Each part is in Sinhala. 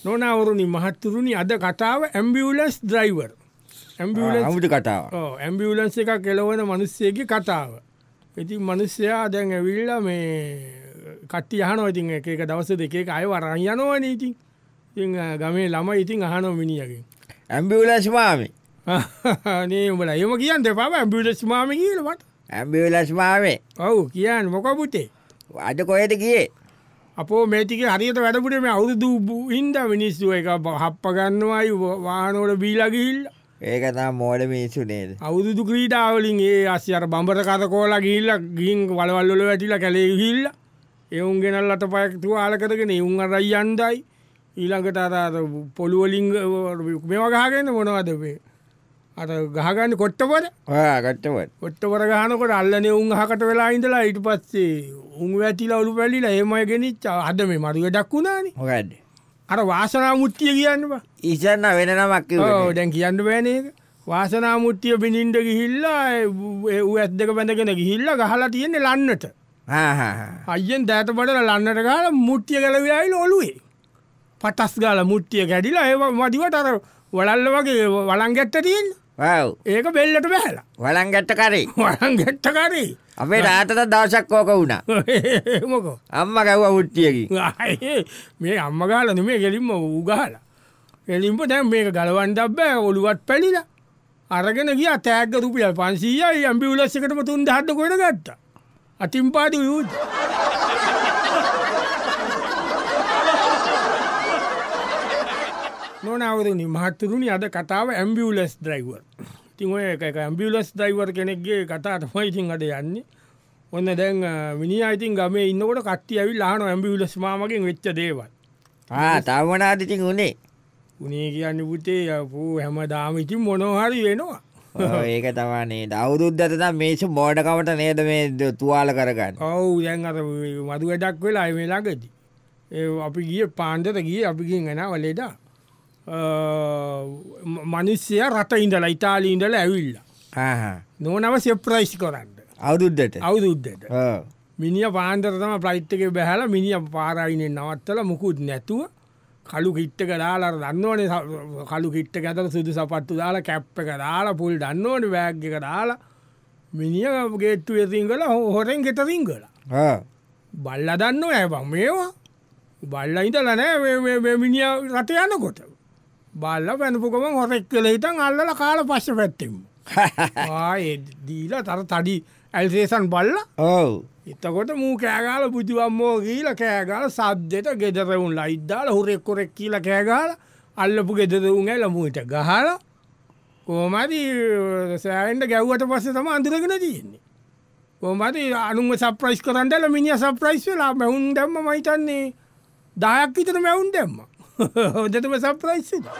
නොනවරුණි මහත්තුරුණි අද කතාව ඇම්බියුලන්ස් ඩ්‍රයිවර් අමුතු කතාව. ඇම්බියුලන්ස් එක කෙලවන මනුස්සයගේ කතාව. ඉතින් මනුස්සයා දැන් ඇවිල්ලා මේ කට්ටිය අහනවා ඉතින් එක දවස් දෙකක අය වරන් යනවනේ ඉතින්. ඉතින් ගමේ ළමයි ඉතින් අහනවා මිනිහගෙන්. ඇම්බියුලන්ස් මාමේ. නේ උඹලා එහෙම කියන්න එපා ඇම්බියුලන්ස් මාමේ කියලා මට. ඇම්බියුලන්ස් මාමේ. ඔව් කියන්න මොකද පුතේ? අද කොහෙද ගියේ? අපෝ මේ ටිකේ හරියට වැඩපුටේ මේ අවුරුදු හින්දා මිනිස්සු එක හප්ප ගන්නවායි වාහන වල බීලා ගිහිල්ලා. ඒක තමයි මෝඩ මිනිස්සු නේද? අවුරුදු ක්‍රීඩාවලින් ඒ ASCII අර බම්බර කතකෝලා ගිහිල්ලා ගිහින් වලවල් වල වැටිලා කැලේ ගිහිල්ලා ඒ උන් ගෙනල්ලා අතපයක් තුවාල කරගෙන ඒ උන් අරයි යන්දයි ඊළඟට අර පොළු වලින් මේවා ගහගෙන මොනවද මේ අර ගහගන්නේ කොට්ටපොර කොට්ටපොර ගහනකොට අල්ලනේ උන් අහකට වෙලා ඉඳලා ඊට පස්සේ උන් වැටිලා ඔලු පැලිලා එහෙමයි ගෙනිච්ච අද මේ මරු වැඩක් වුණානේ. මොකද්ද? අර වාසනා මුට්ටිය කියන්න බා. ඉස්සන්න වෙන නමක් කිව්වා. ඔව් දැන් කියන්න බෑනේ ඒක. වාසනා මුට්ටිය බිනින්ද ගිහිල්ලා ඒ ඇස් දෙක බැඳගෙන ගිහිල්ලා ගහලා තියෙන්නේ ලන්නට. අයියෙන් දෑත බඩලා ලන්නට ගහලා මුට්ටිය ගැලවිලා ආවිල ඔළුවේ. පටස් ගාලා මුට්ටිය කැඩිලා ඒ මදිවට අර වලල්ල වගේ වලං ගැට්ට තියෙන්නේ. ඔව්. ඒක බෙල්ලට බහැලා. වලං ගැට්ට කරේ. වලං ගැට්ට කරේ. අපේ තාත්තට දවසක් ඕක වුණා. මොකෝ? අම්මා ගැව්වා මුට්ටියකින්. මේ අම්මා ගහලා නෙමෙයි ගෙලින්ම ඌ ගහලා. ගෙලින්ම දැන් මේක ගලවන්නත් බෑ ඔළුවත් පැලිලා. අරගෙන ගියා තෑග්ග රුපියල් 500යි ඇම්බියුලන්ස් එකටම 3000ක් කොහෙද ගත්තා. අතින් පාදු යූත්. නොනවරුනි මහත්තුරුනි අද කතාව ඇම්බියුලන්ස් ඩ්‍රයිවර්. ඉතින් ඔය එක ඇම්බියුලන්ස් ඩ්‍රයිවර් කෙනෙක්ගේ කතාව තමයි ඉතින් අද යන්නේ. ඔන්න දැන් මිනිහා ඉතින් ගමේ ඉන්නකොට කට්ටිය ඇවිල්ලා අහනවා ඇම්බියුලන්ස් මාමගෙන් වෙච්ච දේවල්. තාම මොනවද ඉතින් උනේ? උනේ කියන්නේ පුතේ අපෝ හැමදාම ඉතින් මොනවා හරි වෙනවා. ඒක තමයි නේද. අවුරුද්දට නම් මේසු මෝඩකමට නේද මේ තුවාල කරගන්නේ. ඔව් දැන් අර මදු වැඩක් වෙලා මේ ළඟදී. ඒ අපි ගියේ පාන්දර ගියේ අපි ගිහින් එනවා ලෙඩා. මනුස්සයා රට ඉඳලා ඉතාලියේ ඉඳලා ඇවිල්ලා. නෝනව සර්ප්‍රයිස් කරන්න. අවුරුද්දට. මිනිහා පාන්දර තමයි ෆ්ලයිට් එකේ බැහැලා මිනිහා පාරායිනේ නවත්තලා මුකුත් නැතුව කළු කිට් එක දාලා අර දන්නවනේ කළු කිට් එක ඇතුළේ සුදු සපත්තු දාලා කැප් එක දාලා පුල් දන්නවනේ බෑග් එක දාලා මිනිහා ගේට්ටුවේ රිංගලා හොරෙන් ගෙට රිංගලා. බල්ලා දන්නව බං මේවා. බල්ලා ඉඳලා නෑ මේ මිනිහා රට යනකොට. බල්ලා වෙනපු ගමන් හොරෙක් කියලා හිටන් අල්ලලා කාලා පස්සේ පැත්තෙම. ආයේ දීලා තර තඩි ඇල්සේසන් බල්ලා. ඔව්. එතකොට මූ කෑ ගාලා පුතු අම්මෝ ගිහලා කෑ ගාලා සද්දෙට ගෙදර උන් ලයිට් දාලා හොරෙක් කොරෙක් කියලා කෑ ගාලා අල්ලපු ගෙදර උන් ඇවිල්ලා මූට ගහලා කොහමද සෑහෙන්න ගැව්වට පස්සේ තමයි අඳුරගෙන තියෙන්නේ. කොහමද අනුන්ව සර්ප්‍රයිස් කරන් දැල්ලා මිනිහා සර්ප්‍රයිස් වෙලා මැවුන් දැම්ම මම හිතන්නේ 10ක් විතර මැවුන් දැම්මා. හොඳටම සර්ප්‍රයිස් වෙලා.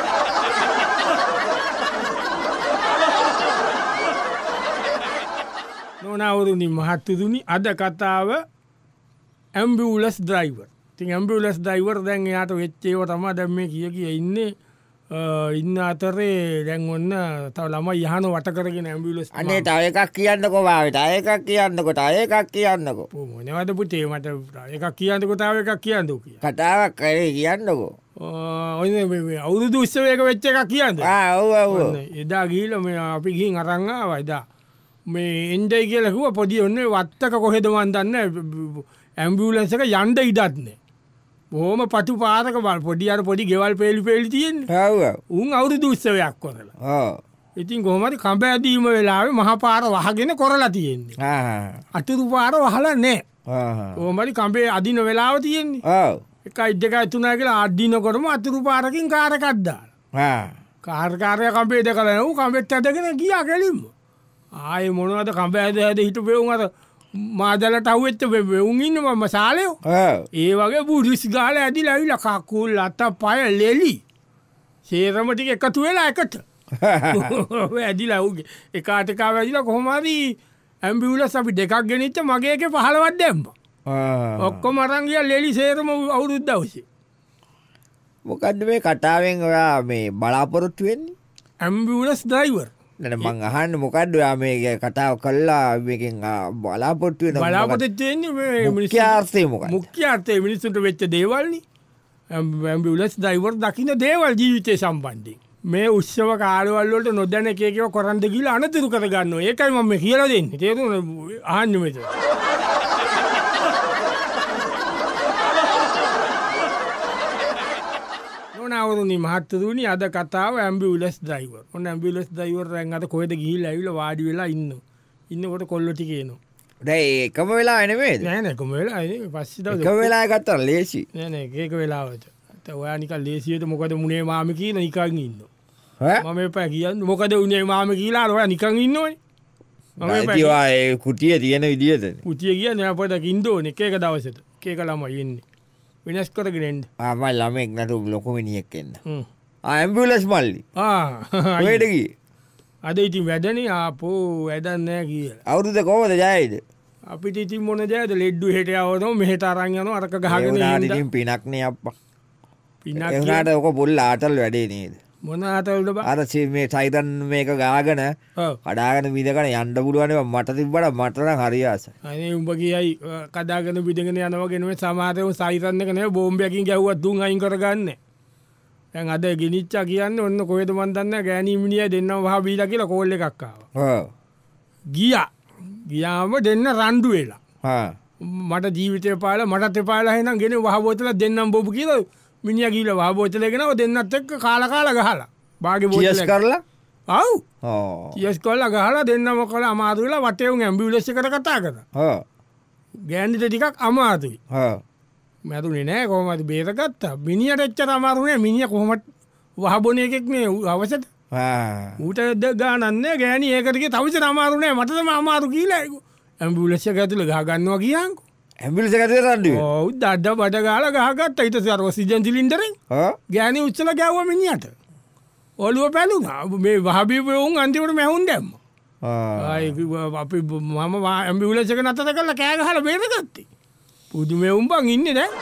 නොනවරුනි මහත්තුරුනි අද කතාව ඇම්බියුලන්ස් ඩ්‍රයිවර්. ඉතින් ඇම්බියුලන්ස් ඩ්‍රයිවර් දැන් එයාට වෙච්ච ඒවා තමයි දැන් මේ කිය ඉන්නේ. ඉන්න අතරේ දැන් ඔන්න තව ළමයි යහන වට කරගෙන ඇම්බියුලන්ස්. අනේ තව එකක් කියන්නකෝ වාවේ. තව එකක් කියන්නකෝ. මොනවද පුතේ මට එකක් කියන්නකෝ තව එකක් කියන්නකෝ කියලා. කතාවක් කරේ කියන්නකෝ. ඔය මේ අවුරුදු උත්සවයක වෙච්ච එකක් කියන්නකෝ. ඔව්. එදා ගිහිල්ලා මේ අපි ගිහින් අරන් ආවා එදා. මේ එන්ඩයි කියලා කිව්වා පොඩි ඔන්නේ වත්තක කොහෙද මන් දන්නේ ඇම්බියුලන්ස් එක යන්න ඉඩක් නැහැ. බොහොම පටු පාරක බල පොඩි ගෙවල් පෙළි තියෙන්නේ. ඔව්. උන් අවුරුදු උත්සවයක් කරලා. ඔව්. ඉතින් කොහොමද කඹ ඇදීම වෙලාවේ මහා පාර වහගෙන කරලා තියෙන්නේ. අතුරු පාර වහලා නැහැ. කොහොමද කඹේ අදින වෙලාව තියෙන්නේ. ඔව්. 1 2 3 කියලා අදිනකොටම අතුරු පාරකින් කාර් එකක් දාලා. කාර්ය කඹේ දැකලා ඌ කඹෙත් ඇදගෙන ගියා ගෙලින්ම. ආයේ මොනවද කඹ ඇද හිටපේ උන් අර මාදලට අවුෙච්ච උන් ඉන්න මම සාලයෝ. ඒ වගේ බුරිස් ගාලා ඇදිලා ඇවිල්ලා කකුල් අත පය ලෙලි. සේරම ටික එකතු වෙලා එකට. ඇදිලා උගේ එකාට එකා වැදිලා කොහොම හරි ඇම්බියුලන්ස් අපි දෙකක් ගෙනිච්ච මගේ එකේ 15ක් දැම්මා. ඔක්කොම අරන් ගියා ලෙලි සේරම අවුරුද්ද දවසේ. මොකද්ද මේ කතාවෙන් ඔයා මේ බලාපොරොත්තු වෙන්නේ? Ambulance driver. මං අහන්න මොකද්ද මේ කතාව කළා මේකෙන් බලාපොරොත්තු වෙන බලාපොරොත්තු වෙන්නේ මේ මුඛ්‍යාර්ථය මොකක්ද? මුඛ්‍යාර්ථය මිනිස්සුන්ට වෙච්ච දේවල් නේ. ඇම්බියුලන්ස් ඩ්‍රයිවර් දකින්න දේවල් ජීවිතය සම්බන්ධයෙන්. මේ උත්සව කාලවල වලට නොදැන එක එකව කරන්ද කියලා අනතුරු කරගන්නවා. ඒකයි මම කියලා දෙන්නේ. තේරුණාද? අහන්න මෙතන. නෝනාවරුනි මහත්තුරුනි අද කතාව ඇම්බියුලන්ස් ඩ්‍රයිවර්. ඔන්න ඇම්බියුලන්ස් ඩ්‍රයිවර් දැන් අද කොහෙද ගිහිල්ලා ඇවිල්ලා වාඩි වෙලා ඉන්නවා. ඉන්නකොට කොල්ලෝ ටික එනවා. දැන් එකම වෙලාව නෙමෙයිද? නෑ නෑ එකම වෙලාව නෙමෙයි. පස්සේ දවස් එකම වෙලාව ගත්තා ලේසි. නෑ නෑ එක වෙලාවට. ඔයා නිකන් ලේසියට මොකද මුනේ මාමි කියන නිකන් ඉන්නවා. මම එපා කියන්නේ මොකද උනේ මාමි කියලා ඔයා නිකන් ඉන්නෝනේ. මම එපා ඒ කුටියේ තියෙන විදියද? කුටිය කියන්නේ අපිට කින්දෝනේ එක දවසට. එක ළමයි එන්නේ. වෙනස් කරගෙන එන්න. මම ළමෙක් නතු ලොකු මිනිහෙක් එන්න. ඇම්බියුලන්ස් මල්ලි. කොහෙද ගියේ? අද ඉතින් වැඩනේ ආපෝ වැඩක් නෑ කියලා. අවුරුද්ද කොහොමද ජයයිද? අපිට ඉතින් මොන ජයද ලෙඩ්ඩු හෙට යවනවා මෙහෙට අරන් යනවා අරක ගහගෙන ඉන්නවා. ඉතින් පිනක් නේ අප්පා. පිනක් ඒ උනාට ඔක පොල් ආතල් වැඩේ නේද? මොන ආතල්ද බා? අර මේ සයිරන් මේක ගාගෙන කඩාගෙන විදගෙන යන්න පුළුවන් මට තිබ්බට මට නම් හරි ආසයි. අනේ උඹ කියයි කඩාගෙන විදගෙන යනවා ගෙනුවේ සමහරව සයිරන් එක නෙවෙයි බෝම්බයකින් ගැහුවත් දුන් අයින් කරගන්නේ. දැන් අද ගිනිච්චා කියන්නේ ඔන්න කොහෙද මන් දන්නේ ගෑණි මිනිහා දෙන්නම වහ බීලා කියලා කෝල් එකක් ආවා. ගියාම දෙන්න රණ්ඩු වෙලා. මට ජීවිතේ පාලා මටත් එපාලා එහෙනම් ගෙන වහ බෝතල දෙන්නම් බොබු කියලා මිනිහා ගිහලා වහ බෝතලේ ගෙනව දෙන්නත් එක්ක කාලා ගහලා. බාගේ බෝතලේ චීස් කරලා. ආව්. චීස් කරලා ගහලා දෙන්නම කළා අමාරු වෙලා වටේ උන් ඇම්බියුලන්ස් එකට කතා කරා. ගෑණිට ටිකක් අමාරුයි. මැරුණේ නෑ කොහොමද බේරගත්තා. මිනිහට එච්චර අමාරු නෑ. මිනිහා කොහොමද වහබොන එකෙක් නේ අවසට. ඌට ගානක් නෑ. ගෑණි ඒකට කිය තවචර අමාරු නෑ. මට තමයි අමාරු කියලා ඇම්බියුලන්ස් එක ඇතුලේ ගහ ගන්නවා කියන්කෝ. ඇම්බියුලන්ස් එක ඇතුලේ රණ්ඩු. ඔව් දඩ බඩ ගාලා ගහගත්තා. ඊට පස්සේ අර ඔක්සිජන් සිලින්ඩරෙන් ගෑණි උච්චලා ගැව්වා මිනිහට. ඔළුව පැලුණා. මේ වහබීපේ උන් අන්තිමට මැහුන් දැම්මා. අපි මම ඇම්බියුලන්ස් එක නතර කරලා කෑ ගහලා බේරගත්තේ. පුදුමේ උඹන් ඉන්නේ දැන්.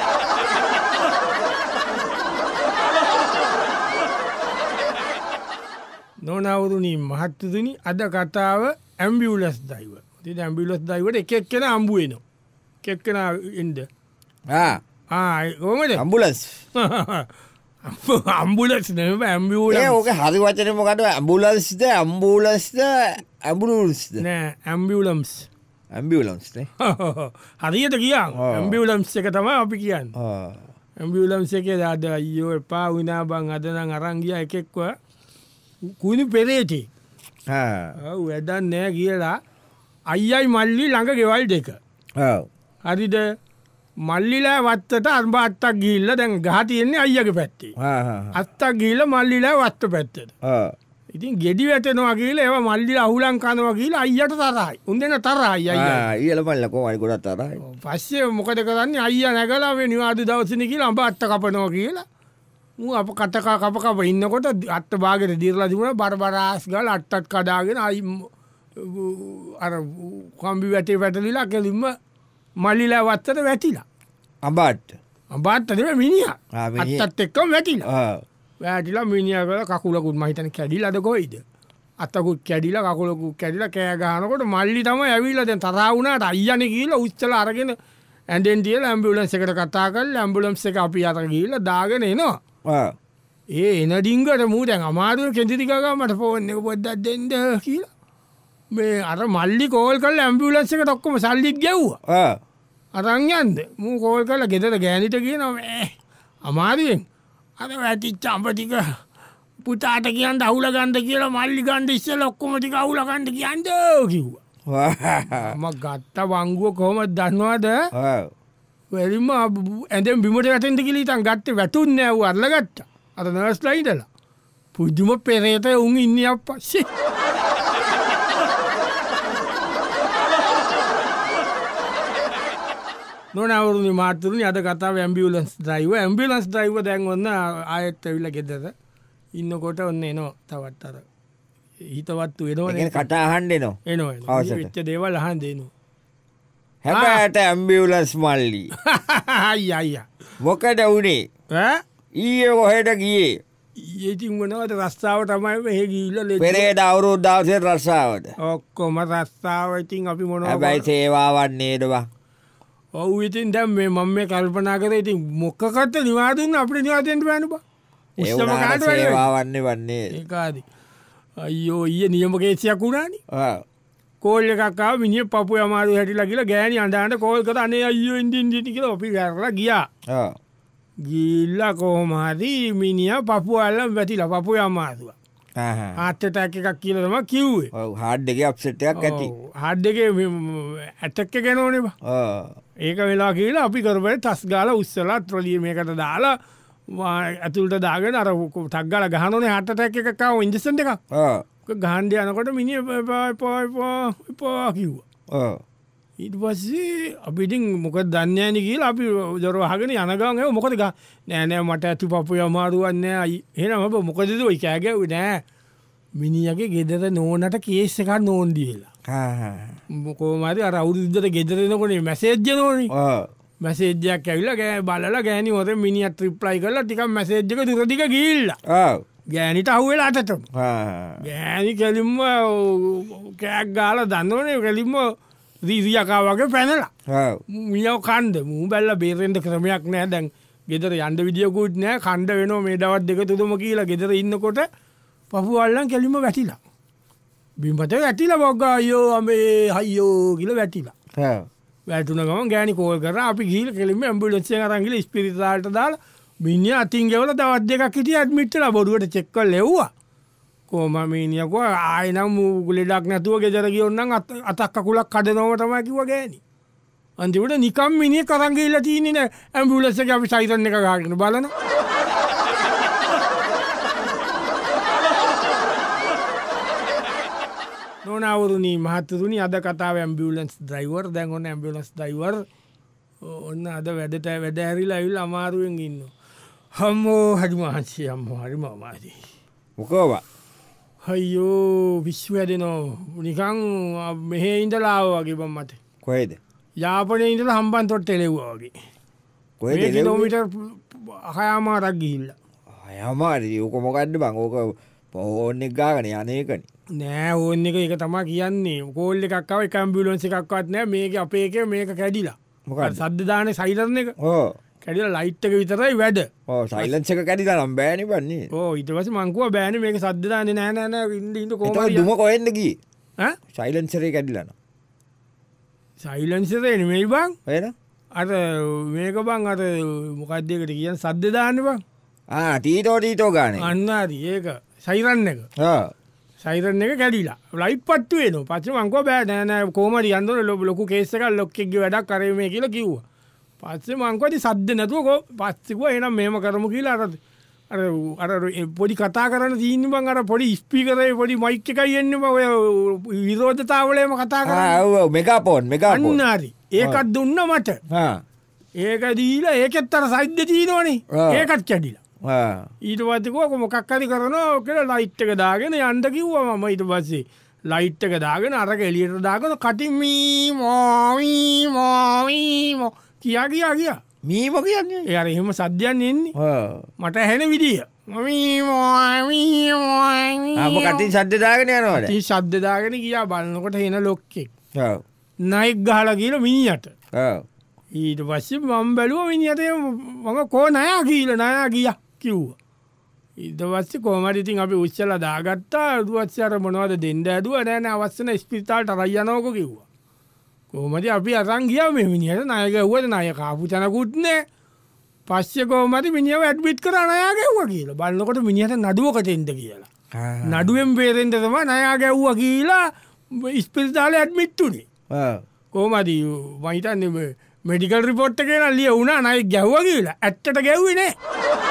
නෝනාවරුනි මහත්තුරුනි අද කතාව ඇම්බියුලන්ස් ඩ්‍රයිවර්. ඉතින් ඇම්බියුලන්ස් ඩ්‍රයිවර් එක එක්කෙනා හම්බ වෙනවා. එක එක්කෙනා එන්න. කොහමද? ඇම්බුලන්ස්. ඇම්බුලන්ස් නෙමෙයි ඇම්බියුලන්ස්. ඒ ඔක හරි වචනේ මොකද? ඇම්බුලන්ස්ද ඇම්බුලන්ස්ද ඇම්බුලන්ස්ද? නෑ ඇම්බියුලන්ස්. ඇම්බියුලන්ස් නේ. හරියට කියන් ඇම්බියුලන්ස් එක තමයි අපි කියන්නේ. ඇම්බියුලන්ස් එකේ අද අයියෝ එපා වුණා බං අද නම් අරන් ගියා එකෙක්ව කුණු පෙරේටි. ඔව් වැඩක් නෑ කියලා අයියයි මල්ලි ළඟ ගෙවල් දෙක. හරිද? මල්ලිලා වත්තට අරඹ අත්තක් ගිහිල්ලා දැන් ගහ තියෙන්නේ අයියාගේ පැත්තේ. අත්තක් ගිහිල්ලා මල්ලිලා වත්ත පැත්තට. ඉතින් ගෙඩි වැටෙනවා කියලා ඒවා මල්ලිලා අහුලන් කනවා කියලා අයියට තරහයි. උන් දෙන තරහයි අයියා. ඊයල මල්ල කොහොමයි ගොඩක් තරහයි. පස්සේ මොකද කරන්නේ අයියා නැගලා මේ නිවාඩු දවසනේ කියලා අඹ අත්ත කපනවා කියලා. මූ අප කප ඉන්නකොට අත්ත බාගෙට දිරලා තිබුණා බරබරාස් ගාලා අත්තත් කඩාගෙන අයි අර කම්බි වැටේ වැටලිලා කෙලින්ම මල්ලිලා වත්තට වැටිලා. අඹත් නෙමෙයි මිනිහා. අත්තත් එක්කම වැටිලා. වැටිලා මිනිහා ගාලා කකුලකුත් මම හිතන්නේ කැඩිලාද කොයිද? අතකුත් කැඩිලා කකුලකුත් කැඩිලා කෑ ගහනකොට මල්ලි තමයි ඇවිල්ලා දැන් තරහා වුණාට අයියානේ කියලා උච්චලා අරගෙන ඇඳෙන් තියලා ඇම්බියුලන්ස් එකට කතා කරලා ඇම්බියුලන්ස් එක අපි අතට ගිහිල්ලා දාගෙන එනවා. ඒ එන ඩිංගට මූ දැන් අමාරුවේ කෙඳිරි ගගා මට ෆෝන් එක පොඩ්ඩක් දෙන්න කියලා. මේ අර මල්ලි කෝල් කරලා ඇම්බියුලන්ස් එකට ඔක්කොම සල්ලිත් ගැව්වා. අරන් යන්න. මූ කෝල් කරලා ගෙදර ගෑනිට කියනවා මේ අමාරුවෙන් අර වැටිච්ච අඹ ටික පුතාට කියන්න අහුල ගන්න කියලා මල්ලි ගන්න ඉස්සෙල්ලා ඔක්කොම ටික අහුල ගන්න කියන්න කිව්වා. මම ගත්ත වංගුව කොහොමද දන්නවද? වෙලින්ම ඇඳෙන් බිමට වැටෙන්න කියලා ඉතින් ගත්තේ වැටුන්නේ නෑ ඌ අරලා ගත්තා. අර නර්ස්ලා ඉඳලා. පුදුම පෙරේත උන් ඉන්නේ අප්පස්සේ. නෝනාවරුනි මාතුරුනි අද කතාව ඇම්බියුලන්ස් ඩ්‍රයිවර් දැන් ඔන්න ආයෙත් ඇවිල්ලා ගෙදර ඉන්නකොට ඔන්න එනවා තවත් අර හිතවත්තු එනවනේ. ඒ කතා අහන්න එනවා. එනවා. වෙච්ච දේවල් අහන්න එනවා. හැබැයි ඇම්බියුලන්ස් මල්ලි. අයියා. මොකද උනේ? ඊයේ කොහෙද ගියේ? ඊයේ ඉතින් මොනවද රස්සාව තමයි මෙහෙ ගිහිල්ලා පෙරේද අවුරුදු දවසේ රස්සාවද? ඔක්කොම රස්සාව ඉතින් අපි මොනවද? හැබැයි සේවාවක් නේද බං? ඔව් ඉතින් දැන් මේ මම මේ කල්පනා කරේ ඉතින් මොකකට නිවාදුන්න අපිට නිවාදෙන්න බෑනේ බා. උස්සම කාට සේවාවන්නේ වන්නේ. ඒකාදී. අයියෝ ඊයේ නියම කේසියක් වුණානේ. කෝල් එකක් ආව මිනිහ පපුවේ අමාරු හැටිලා කියලා ගෑණි අඬාඬ කෝල් කරා අනේ අයියෝ ඉන්දින් කියලා අපි කරලා ගියා. ගිල්ලා කොහොම හරි මිනිහා පපුව අල්ලන් වැටිලා පපුවේ අමාරුවා. හાર્ට් ඇටැක් එකක් කියලා තමයි කිව්වේ. ඔව් හાર્ට් එකේ අප්සෙට් එකක් ඇති. හાર્ට් එකේ ඇටැක් එක එනෝනේ බා. ඒක වෙලා කියලා අපි කරපේ තස් ගාලා උස්සලා ට්‍රොලිය මේකට දාලා ඇතුළට දාගෙන අර ටක් ගාලා ගහනෝනේ හાર્ට් ඇටැක් එකක් ආව ඉන්ජෙක්ෂන් එකක්. ගහන්න යනකොට මිනිහ එපා කිව්වා. ඊට පස්සේ අපි ඉතින් මොකද දන්නේ නැහැ නේ කියලා අපි දොර වහගෙන යන ගමන් ඒ මොකද නෑ මට ඇති පපුවේ අමාරුවක් නෑ. එහෙනම් ඔබ මොකද ඔය කෑ ගැව්වේ නෑ. මිනිහගේ ගෙදර නෝනට කේස් එකක් නෝන් දීලා. කොහොම හරි අර අවුරුද්දට ගෙදර එනකොට මැසේජ් එනෝනේ. මැසේජ් එකක් ඇවිල්ලා බලලා ගෑණි හොරෙන් මිනිහට රිප්ලයි කරලා ටිකක් මැසේජ් එක දුර දිග ගිහිල්ලා. ගෑනිට අහුවෙලා අතටම. ගෑණි කෙලින්ම කෑක් ගාලා දන්නෝනේ කෙලින්ම රීසියකා වගේ පැනලා. මියව කණ්ඩ මූ බැල්ලා බේරෙන්න ක්‍රමයක් නෑ. දැන් ගෙදර යන්න විදියකුත් නෑ. කණ්ඩ වෙනවා මේ දවස් දෙක තුනම කියලා ගෙදර ඉන්නකොට පපුව අල්ලන් කෙලින්ම වැටිලා. බිම්බට වැටිලා බොග්ගා අයියෝ අමේ අයියෝ කියලා වැටිලා. වැටුණ ගමන් ගෑණි කෝල් කරා අපි ගිහිල්ලා කෙලින්ම ඇම්බියුලන්ස් එකෙන් අරන් ගිහලා ඉස්පිරිතාලට දාලා මිනිහ අතින් ගෙවලා දවස් දෙකක් හිටියා ඇඩ්මිට් වෙලා බොරුවට චෙක් කරලා එව්වා. කොහොම මිනිහා කිව්වා ආයෙ නම් ලෙඩක් නැතුව ගෙදර ගියොත් නම් අතක් කකුලක් කඩනවම තමයි කිව්වා ගෑණි. අන්තිමට නිකම් මිනිහ කරන් ගිහිල්ලා තින්නේ නෑ ඇම්බියුලන්ස් එකේ අපි සයිරන් එක ගහගෙන බලන. නෝනාවරුනි මහත්තුරුනි අද කතාව ඇම්බියුලන්ස් ඩ්‍රයිවර්. දැන් ඔන්න ඇම්බියුලන්ස් ඩ්‍රයිවර් ඔන්න අද වැඩ ඇරිලා ඇවිල්ලා අමාරුවෙන් ඉන්නවා. හම්මෝ හරි මහන්සි අම්මෝ හරි මාමාදී. මොකෝවා? අයියෝ විශ්ව හැදෙනෝ නිකන් මෙහෙ ඉඳලා ආවා වගේ බම් මට. කොහෙද? යාපනයේ ඉඳලා හම්බන්තොට එළෙව්වා වගේ. කොහෙද? කිලෝමීටර් 6මාරක් ගිහිල්ලා. 6මාරි ඕක මොකද්ද බං? ඕක ෆෝන් එක ගාගෙන යන්නේකනේ. නෑ ඕන් එක ඒක තමයි කියන්නේ. කෝල් එකක් ආව එක ඇම්බියුලන්ස් එකක්වත් නෑ. මේක අපේ එකේ මේක කැඩිලා. මොකද සද්ද දාන්නේ සයිරන් එක. කැඩිලා ලයිට් එක විතරයි වැඩ. සයිලන්ස් එක කැඩිලා නම් බෑනේ බන්නේ. ඊට පස්සේ මං කිව්වා බෑනේ මේක සද්ද දාන්නේ නෑ ඉන්න කොහොමද දුම කොහෙන්ද ගියේ? සයිලන්සර් එක කැඩිලා නෝ. සයිලන්සර් එක නෙමෙයි බං. එහෙනම් අර මේක බං අර මොකක්ද ඒකට කියන්නේ සද්ද දාන්නේ බං. ටීටෝ ගානේ. අන්න හරි ඒක සයිරන් එක. සයිරන් එක කැඩිලා ලයිට් පත්තු වෙනවා. පස්සේ මං කිව්වා බෑ නෑ කොහොම හරි යන්න ඕනේ ලොකු කේස් එකක් ලොක් එකගේ වැඩක් කරේ මේ කියලා කිව්වා. පස්සේ මං කිව්වා ඉතින් සද්ද නැතුව පස්සේ කිව්වා එහෙනම් මෙහෙම කරමු කියලා අර පොඩි කතා කරන්න තියෙන්නේ බං අර පොඩි ස්පීකරේ පොඩි මයික් එකයි එන්නේ බං ඔය විරෝධතාවලේම කතා කරන්නේ. ඔව් මෙගාෆෝන්. අන්න හරි. ඒකත් දුන්න මට. ඒක දීලා ඒකෙත් අර සයිඩ් තියෙනවනේ. ඒකත් කැඩිලා. ඊට පස්සේ කිව්වා මොකක් හරි කරනවා කියලා ලයිට් එක දාගෙන යන්න කිව්වා මම. ඊට පස්සේ ලයිට් එක දාගෙන අරක එළියට දාගෙන කටින් මීමෝ කියා මීමෝ කියන්නේ ඒ අර එහෙම සද්දයන් එන්නේ මට ඇහෙන විදිය අප කටින් ශබ්ද දාගෙන යනවද? කටින් ශබ්ද දාගෙන ගියා බලනකොට එන ලොක්කෙක් නයික් ගහලා ගිහලා මිනිහට. ඊට පස්සේ මම බැලුවා මිනිහට මම කෝ නයා ගියා කිව්වා. ඊට පස්සේ කොහොම හරි ඉතින් අපි උස්සලා දාගත්තා. ඊට පස්සේ අර මොනවද දෙන්න ඇදුවා නෑ අවශ්‍ය නැ ස්පිරිතාලට අරන් යනවකෝ කිව්වා. කොහොම හරි අපි අරන් ගියා මේ මිනිහට ණය ගැව්වද ණය කාපු තැනකුත් නෑ. පස්සේ කොහොම හරි මිනිහව ඇඩ්මිට් කරා ණය ගැව්වා කියලා. බලනකොට මිනිහට නඩුවකට එන්න කියලා. නඩුවෙන් බේරෙන්න තමයි ණය ගැව්වා කියලා ස්පිරිතාලේ ඇඩ්මිට් උනේ. කොහොම හරි මම හිතන්නේ මෙඩිකල් රිපෝට් එකේ නම් ලියුණා ණය ගැව්වා කියලා. ඇත්තට ගැව්වේ නෑ.